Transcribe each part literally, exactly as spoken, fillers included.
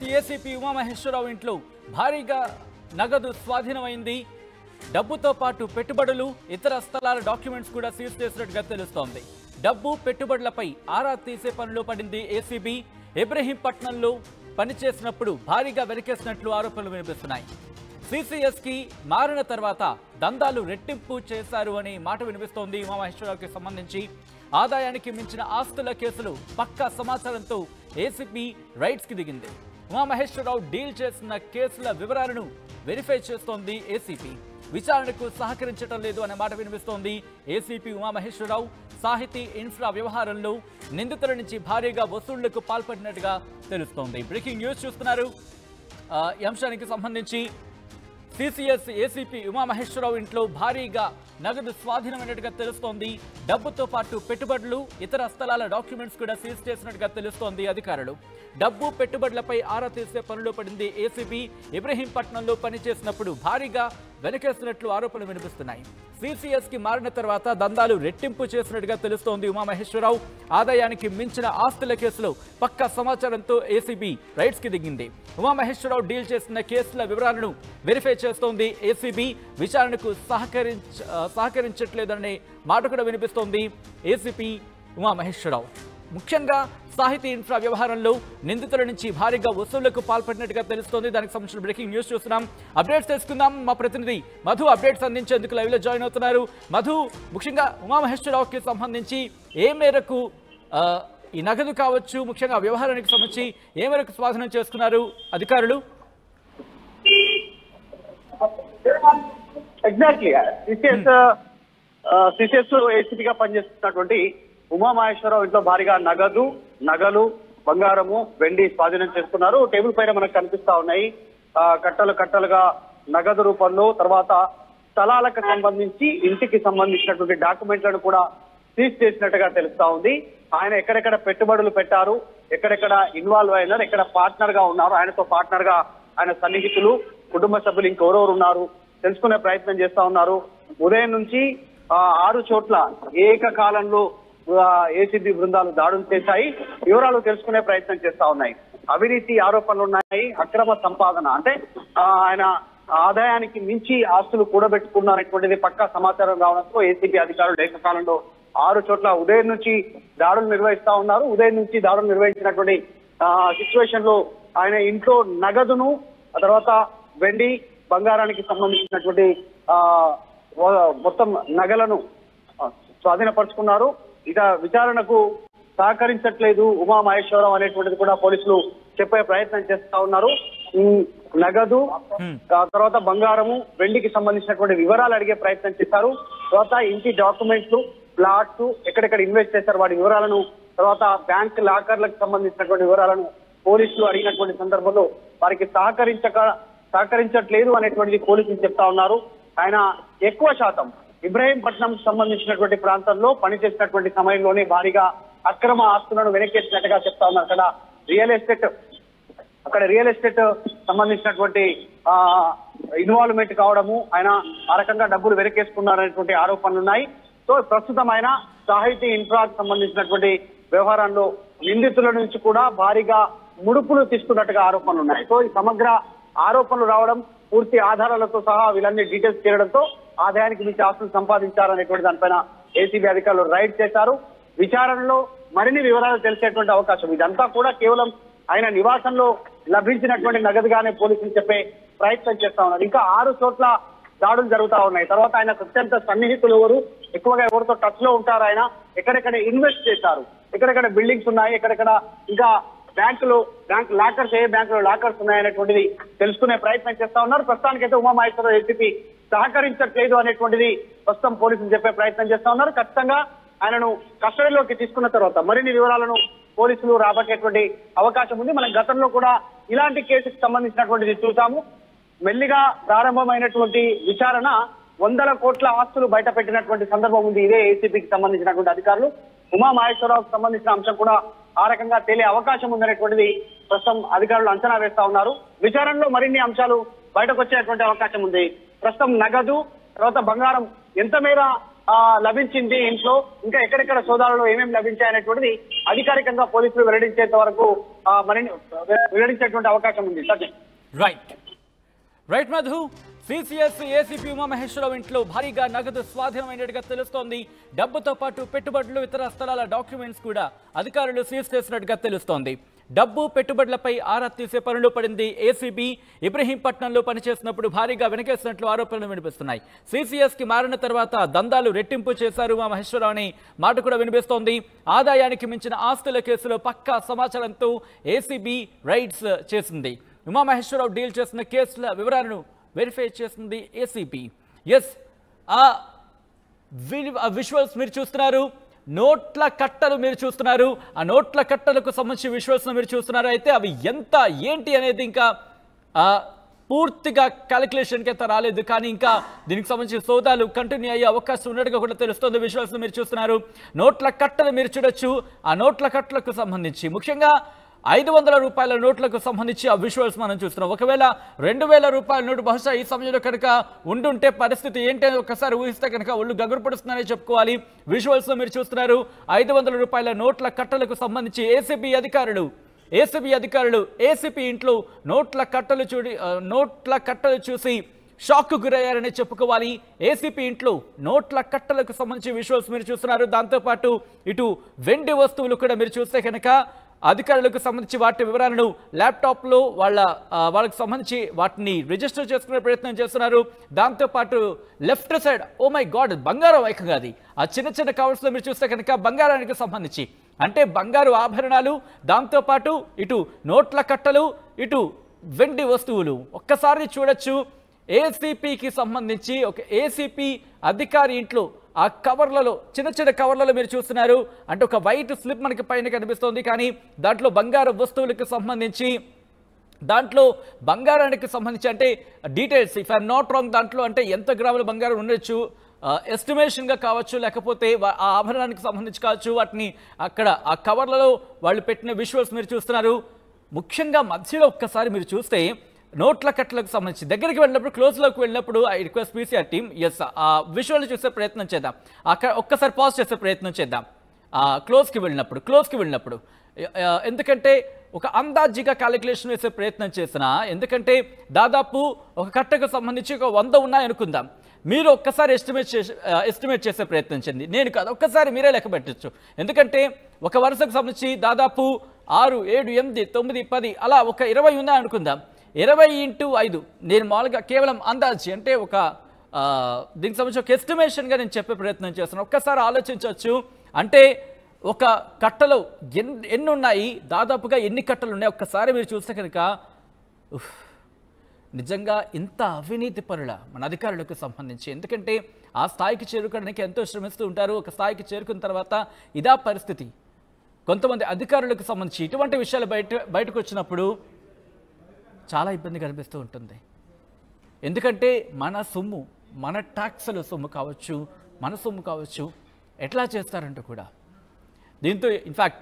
ACP Umamaheswararao ఇంట్లో భారీగా నగదు స్వాధీనమైంది. డబ్బుతో పాటు పెట్టుబడులు, ఇతర స్థలాల డాక్యుమెంట్స్ కూడా సీజ్ చేసినట్టుగా తెలుస్తోంది. డబ్బు పెట్టుబడులపై ఆరా తీసే పనిలో పడింది ఏసీబీ. ఇబ్రహీంపట్నంలో పనిచేసినప్పుడు భారీగా వెనకేసినట్లు ఆరోపణలు వినిపిస్తున్నాయి. సీసీఎస్ కి మారిన తర్వాత దందాలు రెట్టింపు చేశారు అనే మాట వినిపిస్తోంది. ఉమామహేశ్వరరావుకి సంబంధించి ఆదాయానికి మించిన ఆస్తుల కేసులు పక్కా సమాచారంతో ఏసీబీ రైడ్స్ కి దిగింది. ఉమామహేశ్వరరావు డీల్ చేసిన కేసుల వివరాలను వెరిఫై చేస్తోంది ఏసీపీ. విచారణకు సహకరించడం లేదు అనే మాట వినిపిస్తోంది. ఏసీపీ ఉమామహేశ్వరరావు సాహితీ ఇన్ఫ్రా వ్యవహారంలో నిందితుల నుంచి భారీగా వసూళ్లకు పాల్పడినట్టుగా తెలుస్తోంది. బ్రేకింగ్ న్యూస్ చూస్తున్నారు. ఈ అంశానికి సంబంధించి సీసీఎస్ ఏసీపీ ఉమామహేశ్వరరావు ఇంట్లో భారీగా నగదు స్వాధీనమైనట్టుగా తెలుస్తోంది. డబ్బుతో పాటు పెట్టుబడులు, ఇతర స్థలాల డాక్యుమెంట్స్ కూడా సీజ్ చేసినట్టుగా తెలుస్తోంది అధికారులు. డబ్బు పెట్టుబడులపై ఆరా తీసే పనిలో పడింది ఏసీబీ. ఇబ్రహీంపట్నంలో పనిచేసినప్పుడు భారీగా వెనకేస్తున్నట్లు ఆరోపణలు వినిపిస్తున్నాయి. సీసీఎస్ కి మారిన తర్వాత దందాలు రెట్టింపు చేసినట్టుగా తెలుస్తోంది. ఉమామహేశ్వరరావు ఆదాయానికి మించిన ఆస్తుల కేసులో పక్కా సమాచారంతో ఏసీబీ రైడ్స్ కి దిగింది. ఉమామహేశ్వరరావు డీల్ చేసిన కేసుల వివరాలను వెరిఫై చేస్తోంది ఏసీబీ. విచారణకు సహకరించ సహకరించట్లేదనే మాట కూడా వినిపిస్తోంది ఏసీపీ ఉమామహేశ్వరరావు. ముఖ్యంగా సాహితీ ఇన్ఫ్రా వ్యవహారంలో నిందితుల నుంచి భారీగా వసూళ్లకు పాల్పడినట్టుగా తెలుస్తోంది. దానికి సంబంధించిన బ్రేకింగ్ న్యూస్ చూస్తున్నాం. అప్డేట్స్ తెలుసుకుందాం. మా ప్రతినిధి మధు అప్డేట్స్ అందించేందుకు లైవ్ లో జాయిన్ అవుతున్నారు. మధు, ముఖ్యంగా ఉమామహేశ్వరరావుకి సంబంధించి ఏ మేరకు ఈ నగదు కావచ్చు, ముఖ్యంగా వ్యవహారానికి సంబంధించి ఏ మేరకు స్వాధీనం చేసుకున్నారు అధికారులు? ఎగ్జాక్ట్లీ సిసిఎస్ సిసిఎస్ లో ఏసీపీగా పనిచేస్తున్నటువంటి ఉమామహేశ్వరరావు ఇంట్లో భారీగా నగదు, నగలు, బంగారము, వెండి స్వాధీనం చేసుకున్నారు. టేబుల్ పైన మనకు కనిపిస్తా ఉన్నాయి. కట్టలు కట్టలుగా నగదు రూపంలో, తర్వాత స్థలాలకు సంబంధించి ఇంటికి సంబంధించినటువంటి డాక్యుమెంట్లను కూడా సీజ్ చేసినట్టుగా తెలుస్తా ఉంది. ఆయన ఎక్కడెక్కడ పెట్టుబడులు పెట్టారు, ఎక్కడెక్కడ ఇన్వాల్వ్ అయినారు, ఎక్కడ పార్ట్నర్ గా ఉన్నారు, ఆయనతో పార్ట్నర్ గా ఆయన సన్నిహితులు, కుటుంబ సభ్యులు ఇంకెవరెవరు ఉన్నారు తెలుసుకునే ప్రయత్నం చేస్తా ఉన్నారు. ఉదయం నుంచి ఆరు చోట్ల ఏకకాలంలో ఏసీబీ బృందాలు దాడులు చేశాయి. వివరాలు తెలుసుకునే ప్రయత్నం చేస్తా ఉన్నాయి. అవినీతి ఆరోపణలు ఉన్నాయి, అక్రమ సంపాదన, అంటే ఆయన ఆదాయానికి మించి ఆస్తులు కూడబెట్టుకున్నారనేటువంటిది పక్కా సమాచారం రావడంతో ఏసీబీ అధికారులు ఏకకాలంలో ఆరు చోట్ల ఉదయం నుంచి దాడులు నిర్వహిస్తా ఉన్నారు. ఉదయం నుంచి దాడులు నిర్వహించినటువంటి సిచ్యువేషన్ లో ఆయన ఇంట్లో నగదును, ఆ తర్వాత వెండి, బంగారానికి సంబంధించినటువంటి ఆ మొత్తం నగలను స్వాధీనపరుచుకున్నారు. ఇక విచారణకు సహకరించట్లేదు ఉమామహేశ్వరరావు అనేటువంటిది కూడా పోలీసులు చెప్పే ప్రయత్నం చేస్తా ఉన్నారు. నగదు, తర్వాత బంగారము, వెండికి సంబంధించినటువంటి వివరాలు అడిగే ప్రయత్నం చేశారు. తర్వాత ఇంటి డాక్యుమెంట్లు, ప్లాట్స్, ఎక్కడెక్కడ ఇన్వెస్ట్ చేశారు వాటి వివరాలను, తర్వాత బ్యాంక్ లాకర్లకు సంబంధించినటువంటి వివరాలను పోలీసులు అడిగినటువంటి సందర్భంలో వారికి సహకరించక సహకరించట్లేదు అనేటువంటిది పోలీసులు చెప్తా ఉన్నారు. ఆయన ఎక్కువ శాతం ఇబ్రహీంపట్నం సంబంధించినటువంటి ప్రాంతంలో పనిచేసినటువంటి సమయంలోనే భారీగా అక్రమ ఆస్తులను వెనకేసినట్టుగా చెప్తా ఉన్నారు. అక్కడ రియల్ ఎస్టేట్ అక్కడ రియల్ ఎస్టేట్ సంబంధించినటువంటి ఆ ఇన్వాల్వ్మెంట్ కావడము, ఆయన ఆ రకంగా డబ్బులు వెనకేసుకున్నారనేటువంటి ఆరోపణలు ఉన్నాయి. సో ప్రస్తుతం ఆయన సాహితీ ఇన్ఫ్రాకు సంబంధించినటువంటి వ్యవహారంలో నిందితుల నుంచి కూడా భారీగా ముడుపులు తీసుకున్నట్టుగా ఆరోపణలు ఉన్నాయి. సో ఈ సమగ్ర ఆరోపణలు రావడం, పూర్తి ఆధారాలతో సహా వీళ్ళన్ని డీటెయిల్స్ చేయడంతో ఆదాయానికి మించి ఆస్తులు సంపాదించారనేటువంటి దానిపైన ఏసీబీ అధికారులు రైడ్ చేశారు. విచారణలో మరిన్ని వివరాలు తెలిసేటువంటి అవకాశం. ఇదంతా కూడా కేవలం ఆయన నివాసంలో లభించినటువంటి నగదుగానే పోలీసులు చెప్పే ప్రయత్నం చేస్తా ఉన్నారు. ఇంకా ఆరు చోట్ల దాడులు జరుగుతా ఉన్నాయి. తర్వాత ఆయన అత్యంత సన్నిహితులు ఎవరు, ఎక్కువగా ఎవరితో టచ్ లో ఉంటారు, ఆయన ఎక్కడెక్కడ ఇన్వెస్ట్ చేశారు, ఎక్కడెక్కడ బిల్డింగ్స్ ఉన్నాయి, ఎక్కడెక్కడ ఇంకా బ్యాంకులు బ్యాంక్ లాకర్స్, ఏ బ్యాంకులో లాకర్స్ ఉన్నాయనేటువంటిది తెలుసుకునే ప్రయత్నం చేస్తా ఉన్నారు. ప్రస్తుతానికైతే ఉమామహేశ్వరరావు ఏసీపీ సహకరించట్లేదు అనేటువంటిది ప్రస్తుతం పోలీసులు చెప్పే ప్రయత్నం చేస్తా ఉన్నారు. ఖచ్చితంగా ఆయనను కస్టడీలోకి తీసుకున్న తర్వాత మరిన్ని వివరాలను పోలీసులు రాబట్టేటువంటి అవకాశం ఉంది. మనం గతంలో కూడా ఇలాంటి కేసుకు సంబంధించినటువంటిది చూసాము. మెల్లిగా ప్రారంభమైనటువంటి విచారణ వందల కోట్ల ఆస్తులు బయట పెట్టినటువంటి సందర్భం ఉంది. ఇదే ఏసీబీకి సంబంధించినటువంటి అధికారులు. ఉమామహేశ్వరరావుకు సంబంధించిన అంశం కూడా ఆ రకంగా తేలే అవకాశం ఉందనేటువంటిది ప్రస్తుతం అధికారులు అంచనా వేస్తా ఉన్నారు. విచారణలో మరిన్ని అంశాలు బయటకు వచ్చేటువంటి అవకాశం ఉంది. ప్రస్తుతం నగదు, తర్వాత బంగారం ఎంత మేర లభించింది ఇంట్లో, ఇంకా ఎక్కడెక్కడ సోదాలలో ఏమేమి లభించాయి అనేటువంటిది అధికారికంగా పోలీసులు వెల్లడించేంత వరకు మరిన్ని వెల్లడించేటువంటి అవకాశం ఉంది. Satyam. Right right Madhu. CCS ACP Umamaheswararao ఇంట్లో భారీగా నగదు స్వాధీనమైనట్టుగా తెలుస్తోంది. డబ్బుతో పాటు పెట్టుబడులు, ఇతర స్థలాల డాక్యుమెంట్స్ కూడా అధికారులు సీజ్ చేసినట్టుగా తెలుస్తోంది. డబ్బు పెట్టుబడులపై ఆరా తీసే పనులు పడింది ఏసీబీ. ఇబ్రహీంపట్నంలో పనిచేసినప్పుడు భారీగా వెనకేసినట్లు ఆరోపణలు వినిపిస్తున్నాయి. సీసీఎస్ కి మారిన తర్వాత దందాలు రెట్టింపు చేశారు ఉమామహేశ్వరరావు అనే మాట కూడా వినిపిస్తోంది. ఆదాయానికి మించిన ఆస్తుల కేసులో పక్కా సమాచారంతో ఏసీబీ రైడ్స్ చేసింది. ఉమామహేశ్వరరావు డీల్ చేసిన కేసుల వివరాలను వెరిఫై చేస్తుంది ఏసీబీ. ఎస్, ఆ విజువల్స్ మీరు చూస్తున్నారు, నోట్ల కట్టలు మీరు చూస్తున్నారు. ఆ నోట్ల కట్టలకు సంబంధించి విజువల్స్ మీరు చూస్తున్నారు. అయితే అవి ఎంత ఏంటి అనేది ఇంకా పూర్తిగా క్యాలిక్యులేషన్కి అయితే రాలేదు, కానీ ఇంకా దీనికి సంబంధించిన సోదాలు కంటిన్యూ అయ్యే అవకాశం ఉన్నట్టుగా కూడా తెలుస్తుంది. విజువల్స్ మీరు చూస్తున్నారు, నోట్ల కట్టలు మీరు చూడొచ్చు. ఆ నోట్ల కట్టలకు సంబంధించి ముఖ్యంగా ఐదు వందల రూపాయల నోట్లకు సంబంధించి ఆ విజువల్స్ మనం చూస్తున్నాం. ఒకవేళ రెండు వేల రూపాయల నోటు బహుశా ఈ సమయంలో కనుక ఉండుంటే పరిస్థితి ఏంటి అని ఒకసారి ఊహిస్తే కనుక ఒళ్ళు గగురు పడుస్తుందని చెప్పుకోవాలి. విజువల్స్ లో మీరు చూస్తున్నారు, ఐదు వందల రూపాయల నోట్ల కట్టలకు సంబంధించి ఏసీబీ అధికారులు ఏసీబీ అధికారులు ఏసీపీ ఇంట్లో నోట్ల కట్టలు చూడి నోట్ల కట్టలు చూసి షాక్ గురయ్యారని చెప్పుకోవాలి. ఏసీపీ ఇంట్లో నోట్ల కట్టలకు సంబంధించి విజువల్స్ మీరు చూస్తున్నారు. దాంతోపాటు ఇటు వెండి వస్తువులు కూడా మీరు చూస్తే కనుక అధికారులకు సంబంధించి వాటి వివరాలను ల్యాప్టాప్లో వాళ్ళ వాళ్ళకి సంబంధించి వాటిని రిజిస్టర్ చేసుకునే ప్రయత్నం చేస్తున్నారు. దాంతోపాటు left side oh my god బంగారం ఏకంగా అది ఆ చిన్న చిన్న కవర్స్లో మీరు చూస్తే కనుక బంగారానికి సంబంధించి అంటే బంగారు ఆభరణాలు, దాంతోపాటు ఇటు నోట్ల కట్టలు, ఇటు వెండి వస్తువులు ఒక్కసారి చూడొచ్చు. ఏసీపీకి సంబంధించి ఒక ఏసీపీ అధికారి ఇంట్లో ఆ కవర్లలో చిన్న చిన్న కవర్లలో మీరు చూస్తున్నారు. అంటే ఒక వైట్ స్లిప్ మనకి పైన కనిపిస్తుంది, కానీ దాంట్లో బంగారు వస్తువులకు సంబంధించి దాంట్లో బంగారానికి సంబంధించి అంటే details if I'm not wrong దాంట్లో అంటే ఎంత గ్రాముల బంగారం ఉండొచ్చు, ఎస్టిమేషన్గా కావచ్చు, లేకపోతే ఆ ఆభరణానికి సంబంధించి కావచ్చు, వాటిని అక్కడ ఆ కవర్లలో వాళ్ళు పెట్టిన విజువల్స్ మీరు చూస్తున్నారు. ముఖ్యంగా మధ్యలో ఒక్కసారి మీరు చూస్తే నోట్ల కట్టలకు సంబంధించి దగ్గరికి వెళ్ళినప్పుడు క్లోజ్లోకి వెళ్ళినప్పుడు ఐ రిక్వెస్ట్ పీసీఆర్ టీమ్ ఎస్ ఆ విజువల్ చూసే ప్రయత్నం చేద్దాం. అక్కడ ఒక్కసారి పాజ్ చేసే ప్రయత్నం చేద్దాం. క్లోజ్కి వెళ్ళినప్పుడు క్లోజ్కి వెళ్ళినప్పుడు ఎందుకంటే ఒక అందాజీగా క్యాలిక్యులేషన్ వేసే ప్రయత్నం చేసిన, ఎందుకంటే దాదాపు ఒక కట్టకు సంబంధించి ఒక వంద ఉన్నాయనుకుందాం. మీరు ఒక్కసారి ఎస్టిమేట్ చేసి ఎస్టిమేట్ చేసే ప్రయత్నం చేయండి, నేను కాదు, ఒక్కసారి మీరే లెక్క పెట్టచ్చు. ఎందుకంటే ఒక వరుసకు సంబంధించి దాదాపు ఆరు ఏడు ఎనిమిది తొమ్మిది పది అలా ఒక ఇరవై ఉన్నాయి అనుకుందాం. ఇరవై ఇంటూ ఐదు నేను మామూలుగా కేవలం అందాజీ అంటే ఒక దీనికి సంబంధించి ఒక ఎస్టిమేషన్గా నేను చెప్పే ప్రయత్నం చేస్తున్నాను. ఒక్కసారి ఆలోచించవచ్చు. అంటే ఒక కట్టలో ఎన్ ఎన్ని ఉన్నాయి, దాదాపుగా ఎన్ని కట్టలు ఉన్నాయి ఒక్కసారి మీరు చూస్తే కనుక నిజంగా ఇంత అవినీతి పరుల మన అధికారులకు సంబంధించి, ఎందుకంటే ఆ స్థాయికి చేరుకోవడానికి ఎంతో శ్రమిస్తూ ఉంటారు. ఒక స్థాయికి చేరుకున్న తర్వాత ఇదా పరిస్థితి. కొంతమంది అధికారులకు సంబంధించి ఇటువంటి విషయాలు బయట బయటకు వచ్చినప్పుడు చాలా ఇబ్బంది కనిపిస్తూ ఉంటుంది. ఎందుకంటే మన సొమ్ము, మన ట్యాక్సుల సొమ్ము కావచ్చు, మన సొమ్ము కావచ్చు, ఎట్లా చేస్తారంటూ కూడా. దీంతో ఇన్ఫ్యాక్ట్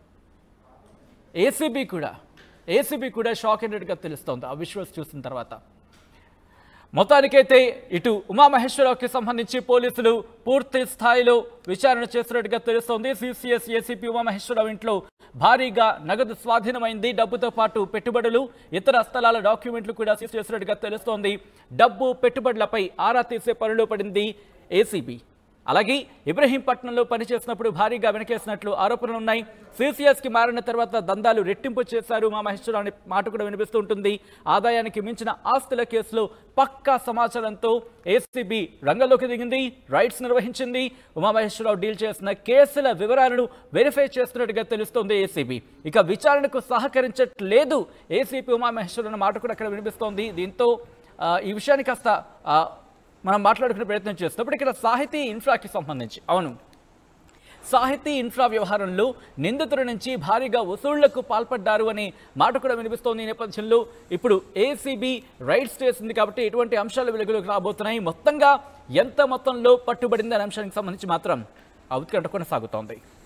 ఏసీబీ కూడా ఏసీబీ కూడా షాక్ అయినట్టుగా తెలుస్తోంది ఆ విజువల్స్ చూసిన తర్వాత. మొత్తానికైతే ఇటు ఉమామహేశ్వరరావుకి సంబంధించి పోలీసులు పూర్తి స్థాయిలో విచారణ చేస్తున్నట్టుగా తెలుస్తోంది. సిసిఎస్ ఏసీపీ ఉమామహేశ్వరరావు ఇంట్లో భారీగా నగదు స్వాధీనమైంది. డబ్బుతో పాటు పెట్టుబడులు, ఇతర స్థలాల డాక్యుమెంట్లు కూడా సీజ్ చేసినట్టుగా తెలుస్తోంది. డబ్బు పెట్టుబడులపై ఆరా తీసే పనిలో పడింది ఏసీబీ. అలాగే ఇబ్రహీంపట్నంలో పనిచేసినప్పుడు భారీగా వెనకేసినట్లు ఆరోపణలు ఉన్నాయి. సిసిఎస్కి మారిన తర్వాత దందాలు రెట్టింపు చేశారు ఉమామహేశ్వరరావు అనే మాట కూడా వినిపిస్తూ ఉంటుంది. ఆదాయానికి మించిన ఆస్తుల కేసులో పక్కా సమాచారంతో ఏసీబీ రంగంలోకి దిగింది, రైడ్స్ నిర్వహించింది. ఉమామహేశ్వరరావు డీల్ చేసిన కేసుల వివరాలను వెరిఫై చేస్తున్నట్టుగా తెలుస్తోంది ఏసీబీ. ఇక విచారణకు సహకరించట్లేదు ఏసీపీ ఉమామహేశ్వరరావు అనే మాట కూడా అక్కడ వినిపిస్తోంది. దీంతో ఈ విషయాన్ని కాస్త మనం మాట్లాడుకునే ప్రయత్నం చేస్తున్నప్పుడు ఇక్కడ సాహితీ ఇన్ఫ్రాకి సంబంధించి అవును సాహితీ ఇన్ఫ్రా వ్యవహారంలో నిందితుల నుంచి భారీగా వసూళ్లకు పాల్పడ్డారు అనే మాట కూడా వినిపిస్తోంది. ఈ నేపథ్యంలో ఇప్పుడు ఏసీబీ రైడ్స్ చేసింది కాబట్టి ఎటువంటి అంశాలు వెలుగులోకి రాబోతున్నాయి, మొత్తంగా ఎంత మొత్తంలో పట్టుబడింది అనే అంశానికి సంబంధించి మాత్రం ఉత్కంఠ కొనసాగుతోంది.